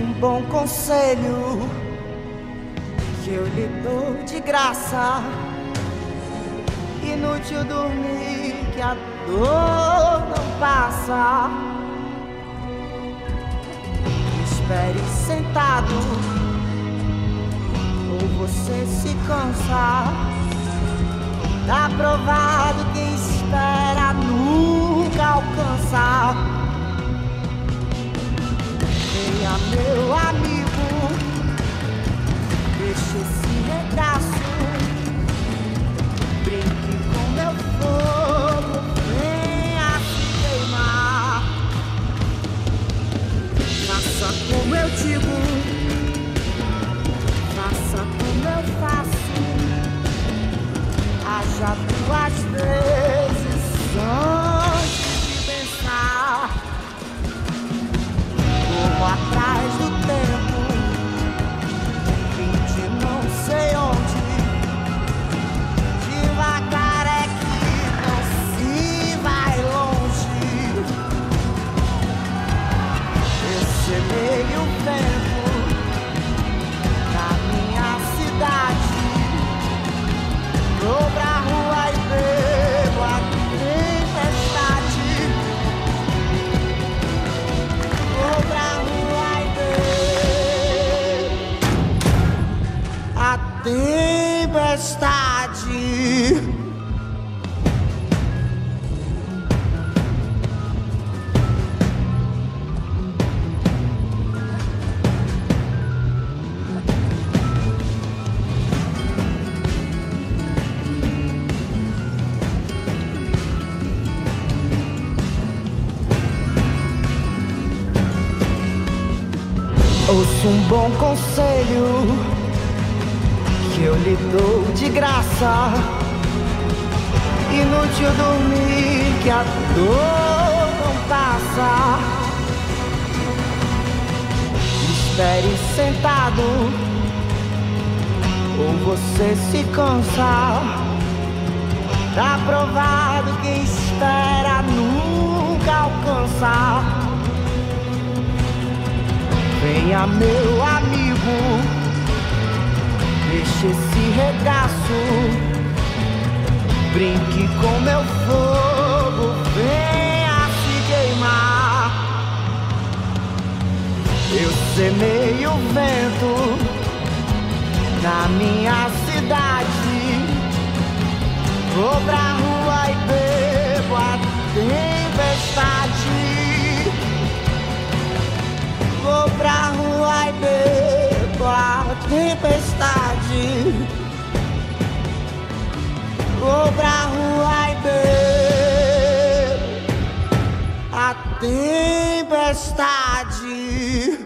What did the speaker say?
um bom conselho que eu lhe dou de graça. Inútil dormir que a dor não passa. Espere sentado ou você se cansa. Tá provado que espera nunca alcança. Venha meu amigo, deixa esse regaço, brinque com meu fogo, venha se queimar. Faça como eu digo, faça como eu faço. Haja duas vezes antes de pensar. Corro atrás do tempo, vim de não sei onde. Devagar é que não se vai longe. Eu semeio o vento na minha cidade. Vou pra rua e bebo a tempestade. Vou pra rua e bebo a tempestade. Ouça um bom conselho que eu lhe dou de graça. Inútil dormir que a dor não passa. Espere sentado ou você se cansa. Tá provado que espera nunca alcança. Venha meu amigo, deixe esse regaço, brinque com meu fogo, venha se queimar. Eu semeio o vento na minha cidade. Vou pra rua e bebo a tempestade. Vou pra rua e bebo a tempestade. Vou pra rua e bebo a tempestade.